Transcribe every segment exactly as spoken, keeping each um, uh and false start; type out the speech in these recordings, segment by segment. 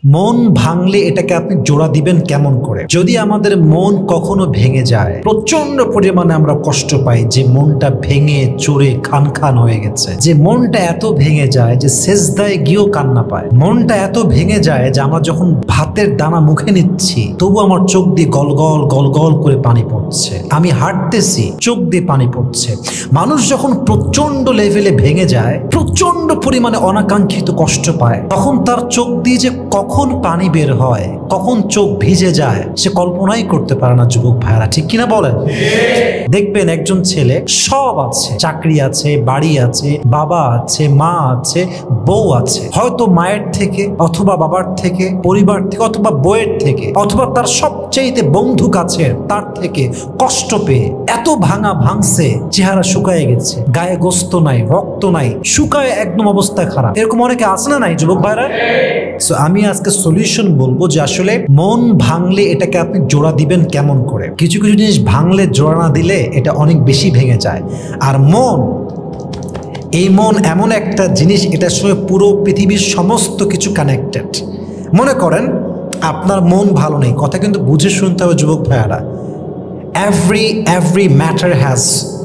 মন ভাঙলে এটাকে আপনি জোড়া দিবেন কেমন করে? যদি আমাদের মন কখনো ভেঙে যায়, প্রচন্ড পরিমাণে আমরা কষ্ট পাই যে মনটা ভেঙে চড়ে খান খান হয়ে গেছে, যে মনটা এত ভেঙে যায় যে সেজদায় গিয়েও কান্না পায়, মনটা এত ভেঙে যায় যে আমরা যখন ভাতের দানা মুখে নিচ্ছি তবু আমার চোখ দিয়ে গলগল গলগল করে পানি পড়ছে, আমি হাঁটতেছি চোখ দিয়ে পানি পড়ছে। মানুষ যখন প্রচন্ড লেভেলে ভেঙে যায়, প্রচন্ড পরিমাণে অনাকাঙ্ক্ষিত কষ্ট পায়, তখন তার চোখ দিয়ে যে কখন পানি বের হয়, কখন চোখ ভিজে যায়, সে কল্পনাই করতে পারে না যুবক ভাইরা, ঠিক কিনা বলেন? দেখবেন একজন ছেলে সব আছে, চাকরি আছে, বাড়ি আছে, বাবা আছে, মা আছে, বউ আছে, হয়তো মায়ের থেকে অথবা বাবার থেকে, পরিবার থেকে অথবা বউয়ের থেকে অথবা তার সবচেয়ে বন্ধু কাছের তার থেকে কষ্ট পেয়ে এত ভাঙা ভাঙছে, চেহারা শুকায় গেছে, গায়ে গোস্ত নাই, রক্ত নাই, শুকায় একদম অবস্থা খারাপ। এরকম অনেকে আছে না নাই যুবক ভাইরা? সো আমি আজকে সলিউশন বলবো যে আসলে মন ভাঙলে এটাকে আপনি জোড়া দিবেন কেমন করে। কিছু কিছু জিনিস ভাঙলে জোড়া না দিলে এটা অনেক বেশি ভেঙে যায়। আর মন, এই মন এমন একটা জিনিস, এটার সঙ্গে পুরো পৃথিবীর সমস্ত কিছু কানেক্টেড। মনে করেন আপনার মন ভালো নেই, কথা কিন্তু বুঝে শুনতে হবে যুবক ভাইয়ারা। Every every matter has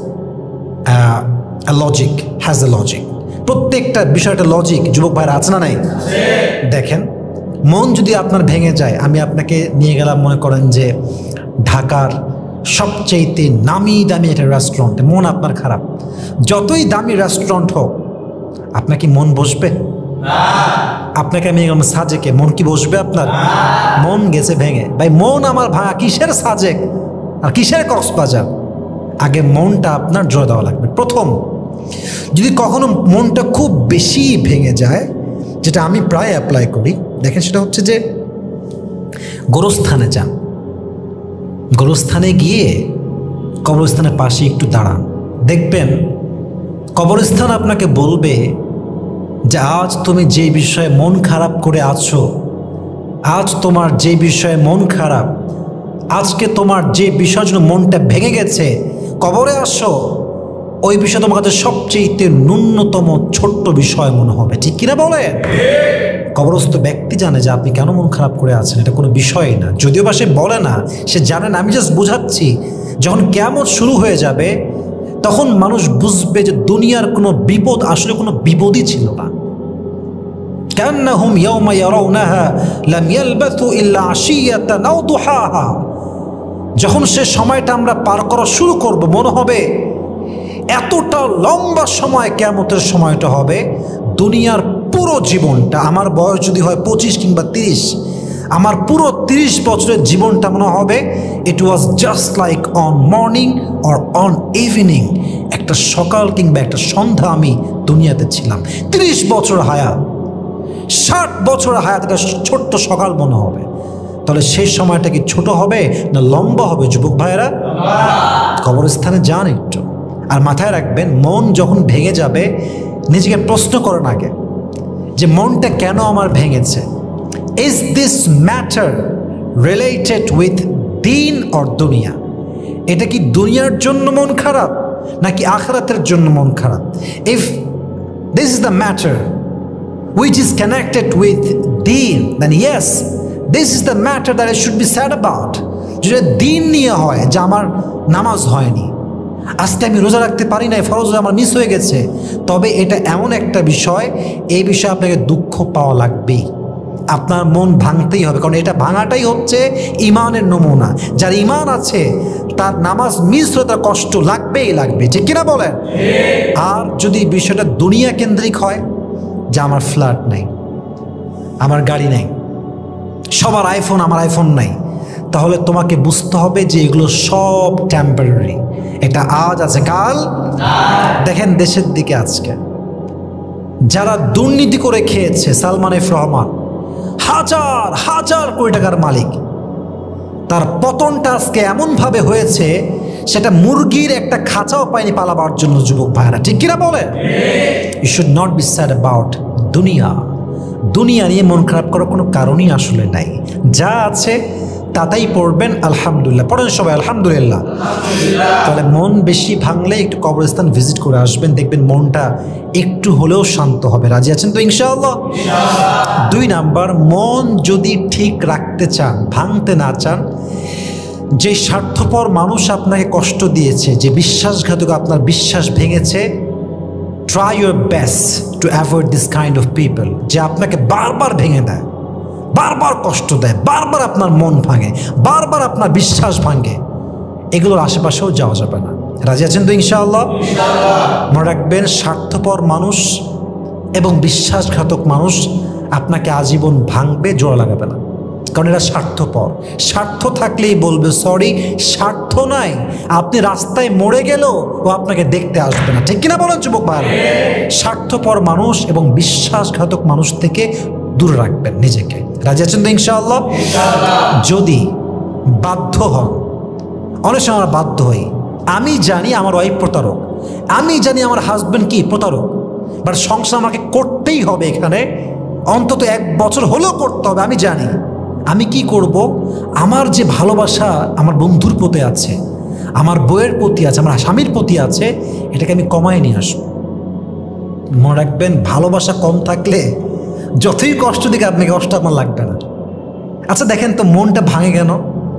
a logic, has a logic. প্রত্যেকটা বিষয়টা লজিক যুবক ভাইরা আছে না নাই? দেখেন, মন যদি আপনার ভেঙে যায়, আমি আপনাকে নিয়ে গেলাম মনে করেন যে ঢাকার সবচেয়ে নামি দামি একটা রেস্টুরেন্টে, মন আপনার খারাপ, যতই দামি রেস্টুরেন্ট হোক, আপনার কি মন বসবে? আপনাকে আমি গেলাম সাজেকে, মন কি বসবে আপনার? মন গেছে ভেঙে। ভাই মন আমার ভাঙা, কিসের সাজেক আর কিসের কক্সবাজার? আগে মনটা আপনার জোড়া দেওয়া লাগবে। প্রথম, যদি কখনো মনটা খুব বেশি ভেঙে যায়, যেটা আমি প্রায় অ্যাপ্লাই করি, দেখেন সেটা হচ্ছে যে গোরস্থানে যান, গোরস্থানে গিয়ে কবরস্থানের পাশে একটু দাঁড়ান, দেখবেন কবরস্থান আপনাকে বলবে যে আজ তুমি যে বিষয়ে মন খারাপ করে আছো, আজ তোমার যে বিষয়ে মন খারাপ, আজকে তোমার যে বিষয়ের জন্য মনটা ভেঙে গেছে, কবরে আসো, ওই বিষয় তোমার কাছে সবচেয়ে ন্যূনতম ছোট্ট বিষয় মনে হবে, ঠিক কিনা বলে? কবরস্থ ব্যক্তি জানে যে আপনি কেন মন খারাপ করে আছেন, এটা কোনো বিষয়ই না। যদিও বা সে বলে না, সে জানে না, আমি জাস্ট বুঝাচ্ছি। যখন কিয়ামত শুরু হয়ে যাবে তখন মানুষ বুঝবে যে দুনিয়ার কোনো বিপদ আসলে কোনো বিপদই ছিল না। কান্নাহুম ইয়াওমা ইয়ারাউনাহা লাম ইয়ালবাথু ইল্লা আশিয়াতান আও দুহাহা। যখন সে সময়টা আমরা পার করা শুরু করব, মনে হবে এতটা লম্বা সময় কিয়ামতের সময়টা হবে, দুনিয়ার পুরো জীবনটা, আমার বয়স যদি হয় পঁচিশ কিংবা তিরিশ, আমার পুরো তিরিশ বছরের জীবনটা মনে হবে it was just like on morning or on evening, একটা সকাল কিংবা একটা সন্ধ্যা আমি দুনিয়াতে ছিলাম। তিরিশ বছর হায়াত, ষাট বছর হায়াত, একটা ছোট্ট সকাল মনে হবে। তাহলে সেই সময়টা কি ছোট হবে না লম্বা হবে যুবক ভাইয়েরা? কবরস্থানে যান একটু, আর মাথায় রাখবেন মন যখন ভেঙে যাবে নিজেকে প্রশ্ন করেন আগে যে মনটা কেন আমার ভেঙেছে। Is this matter related with দিন অর দুনিয়া? এটা কি দুনিয়ার জন্য মন খারাপ নাকি আখিরাতের জন্য মন খারাপ? If this is the matter which is connected with deen, then yes, this is the matter that I should be sad about. যদি দিন নিয়ে হয় যে আমার নামাজ হয়নি, আজকে আমি রোজা রাখতে পারি নাই, ফরজ আমার মিস হয়ে গেছে, তবে এটা এমন একটা বিষয়, এই বিষয়ে আপনাকে দুঃখ পাওয়া লাগবেই, আপনার মন ভাঙতেই হবে, কারণ এটা ভাঙাটাই হচ্ছে ইমানের নমুনা। যার ইমান আছে তার নামাজ মিস হলে তার কষ্ট লাগবেই লাগবে, ঠিক কিনা বলেন? আর যদি বিষয়টা দুনিয়া কেন্দ্রিক হয়, যে আমার ফ্ল্যাট নাই, আমার গাড়ি নাই, সবার আইফোন, আমার আইফোন নাই, তাহলে তোমাকে বুঝতে হবে যে এগুলো সব টেম্পোরারি, এটা আজ আছে কাল। দেখেন দেশের দিকে আজকে যারা দুর্নীতি করে খেয়েছে, সালমান এফ রহমান হাজার হাজার কোটি টাকার মালিক, তার পতনটা আজকে এমনভাবে হয়েছে সেটা মুরগির একটা খাঁচাও পায়নি পালাবার জন্য যুবক ভাইরা, ঠিক কিনা বলে? You should not be sad about দুনিয়া। দুনিয়া নিয়ে মন খারাপ করার কোনো কারণই আসলে নাই। যা আছে তাতেই পড়বেন আলহামদুলিল্লাহ। পড়েন সবাই আলহামদুলিল্লাহ। তাহলে মন বেশি ভাঙলে একটু কবরস্থান ভিজিট করে আসবেন, দেখবেন মনটা একটু হলেও শান্ত হবে। রাজি আছেন তো ইনশাআল্লাহ? দুই নাম্বার, মন যদি ঠিক রাখতে চান, ভাঙতে না চান, যে স্বার্থপর মানুষ আপনাকে কষ্ট দিয়েছে, যে বিশ্বাসঘাতক আপনার বিশ্বাস ভেঙেছে, try your best to avoid this kind of people, যে আপনাকে বারবার ভেঙে দেয়, বারবার কষ্ট দেয়, বারবার আপনার মন ভাঙে, বারবার আপনার বিশ্বাস ভাঙে, এগুলোর আশেপাশেও যাওয়া যাবে না। রাজি আছেন তো ইনশাআল্লাহ? মনে রাখবেন, স্বার্থপর মানুষ এবং বিশ্বাসঘাতক মানুষ আপনাকে আজীবন ভাঙবে, জোড়া লাগাবে না, কারণ এরা স্বার্থপর। স্বার্থ থাকলেই বলবে সরি, স্বার্থ নাই আপনি রাস্তায় মরে গেলেও ও আপনাকে দেখতে আসবে না। ঠিক কিনা বলেন যুবক ভাই? স্বার্থপর মানুষ এবং বিশ্বাসঘাতক মানুষ থেকে দূরে রাখবেন নিজেকে। রাজি আছেন তো ইনশাআল্লাহ? যদি বাধ্য হন, অনেক সময় আমরা বাধ্য হই, আমি জানি আমার ওয়াইফ প্রতারক, আমি জানি আমার হাজব্যান্ড কি প্রতারক, বাট সংসার আমাকে করতেই হবে, এখানে অন্তত এক বছর হলেও করতে হবে, আমি জানি। আমি কি করব? আমার যে ভালোবাসা আমার বন্ধুর প্রতি আছে, আমার বইয়ের প্রতি আছে, আমার স্বামীর প্রতি আছে, এটাকে আমি কমায় নিয়ে আসবো। মনে রাখবেন, ভালোবাসা কম থাকলে যতই কষ্ট দিকে আপনাকে কষ্ট আমার লাগবে না। আচ্ছা দেখেন তো, মনটা ভাঙে কেন?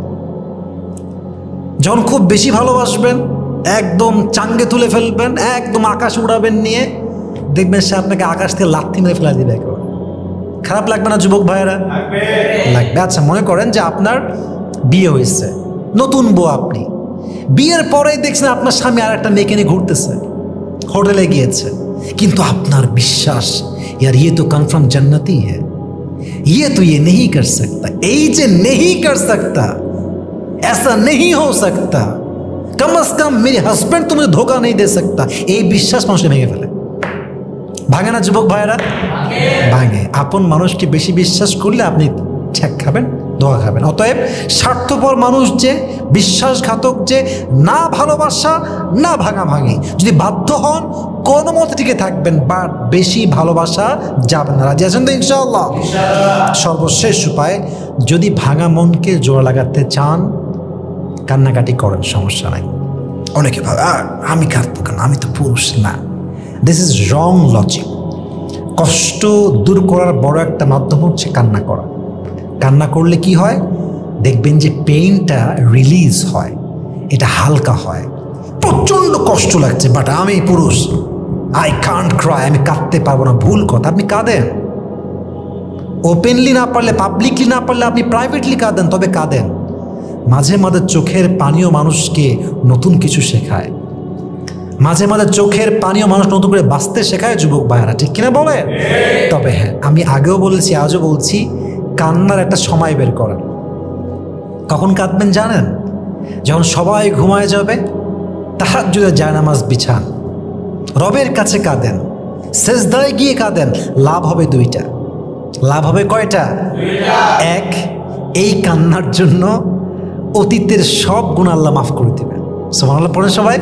যখন খুব বেশি ভালোবাসবেন, একদম চাঙ্গে তুলে ফেলবেন, একদম আকাশ উড়াবেন নিয়ে, দেখবেন সে আপনাকে আকাশ থেকে লাথি মেরে ফেলা দিবে। খারাপ লাগবে না যুবক ভাইয়েরা? লাগবে। আচ্ছা মনে করেন যে আপনার বিয়ে হয়েছে, নতুন বউ আপনি, বিয়ের পরেই দেখছেন আপনার স্বামী আর একটা মেয়েকে নিয়ে ঘুরতেছে, হোটেলে গিয়েছে, কিন্তু আপনার বিশ্বাস यार ये तो कन्फर्म जन्नती है, ये तो ये नहीं कर सकता, এই যে नहीं कर सकता, ऐसा नहीं हो सकता, कम से कम मेरे हस्बैंड तुम्हें धोखा नहीं दे सकता, এই বিশ্বাস মানুষকে ভেঙে ফেলে। ভাঙে না যুবক ভাইয়েরা? ভাঙে। আপন মানুষকে বেশি বিশ্বাস করলে আপনি ঠেক খাবেন, ধোঁয়া খাবেন। অতএব স্বার্থপর মানুষ যে, বিশ্বাসঘাতক যে, না ভালোবাসা না ভাঙাভাঙি, যদি বাধ্য হন কোনো মতে টিকে থাকবেন, বাট বেশি ভালোবাসা যাবে না। রাজি আছেন তো ইনশাআল্লাহ? সর্বশেষ উপায়, যদি ভাঙা মনকে জোড়া লাগাতে চান, কান্নাকাটি করেন, সমস্যা নাই। অনেকে ভাবে আমি কাঁদবো কেন, আমি তো পুরুষ না। This is wrong logic. কষ্ট দূর করার বড় একটা মাধ্যম হচ্ছে কান্না করা। কান্না করলে কি হয়? দেখবেন যে পেইনটা রিলিজ হয়, এটা হালকা হয়। প্রচণ্ড কষ্ট লাগছে, বাট আমি পুরুষ, আই কান্ট ক্রাই, আমি কাঁদতে পারবো না, ভুল কথা। আপনি কাঁদেন, ওপেনলি না পারলে, পাবলিকলি না পারলে আপনি প্রাইভেটলি কাঁদেন, তবে কাঁদেন। মাঝে মাঝে চোখের পানিও মানুষকে নতুন কিছু শেখায়, মাঝে মাঝে চোখের পানিও মানুষ নতুন করে বাঁচতে শেখায় যুবক ভাইয়েরা। ঠিক কিনা বলে? তবে হ্যাঁ, আমি আগেও বলেছি, আজও বলছি, কান্নার একটা সময় বের করেন। কখন কাঁদবেন জানেন? যখন সবাই ঘুমায় যাবে, তাহাজ্জুদের জায়নামাজ বিছান, রবের কাছে কাঁদেন, সেজদায় গিয়ে কাঁদেন। লাভ হবে দুইটা। লাভ হবে কয়টা? এক, এই কান্নার জন্য অতীতের সব গুনাহ আল্লাহ মাফ করে দেবেন। সুবহানাল্লাহ পড়েন সবাই।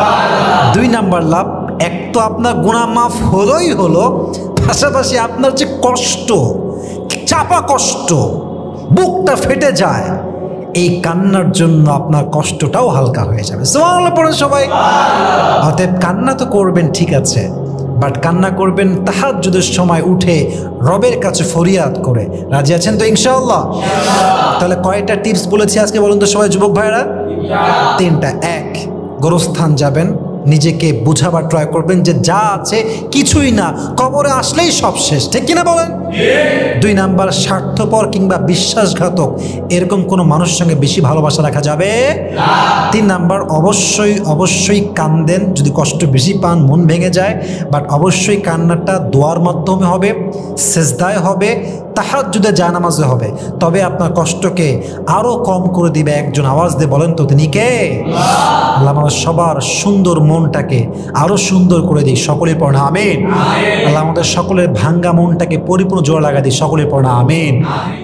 দুই নাম্বার লাভ, এক তো আপনার গুনাহ মাফ হলোই হলো, পাশাপাশি আপনার যে কষ্ট, চাপা কষ্ট, বুকটা ফেটে যায়, এই কান্নার জন্য আপনার কষ্টটাও হালকা হয়ে যাবে। সুবহানাল্লাহ পড়েন সবাই। অতএব কান্না তো করবেন, ঠিক আছে, বাট কান্না করবেন তাহাজ্জুদের সময় উঠে রবের কাছে ফরিয়াদ করে। রাজি আছেন তো ইনশাআল্লাহ? তাহলে কয়টা টিপস বলেছি আজকে বলুন তো সবাই যুবক ভাইরা? তিনটা। এক, গোরস্থান যাবেন, নিজেকে বুঝাবার ট্রাই করবেন যে যা আছে কিছুই না, কবরে আসলেই সব শেষ। ঠিক কিনা বলেন? দুই নাম্বার, স্বার্থপর কিংবা বিশ্বাসঘাতক এরকম কোনো মানুষের সঙ্গে বেশি ভালোবাসা রাখা যাবে না। তিন নাম্বার, অবশ্যই অবশ্যই কান্দেন যদি কষ্ট বেশি পান, মন ভেঙে যায়, বাট অবশ্যই কান্নাটা দোয়ার মাধ্যমে হবে, সেজদায় হবে, তাহাজ্জুদে জায়নামাজে হবে, তবে আপনার কষ্টকে আরও কম করে দিবে একজন। আওয়াজ দিয়ে বলেন তো তিনি কে? আল্লাহ আমাদের সবার সুন্দর মনটাকে আরও সুন্দর করে দিই, সকলে পড়া আমিন। আল্লাহ আমাদের সকলের ভাঙ্গা মনটাকে পরিপূর্ণ জোড়া লাগা দিই, সকলে পড়া আমিন।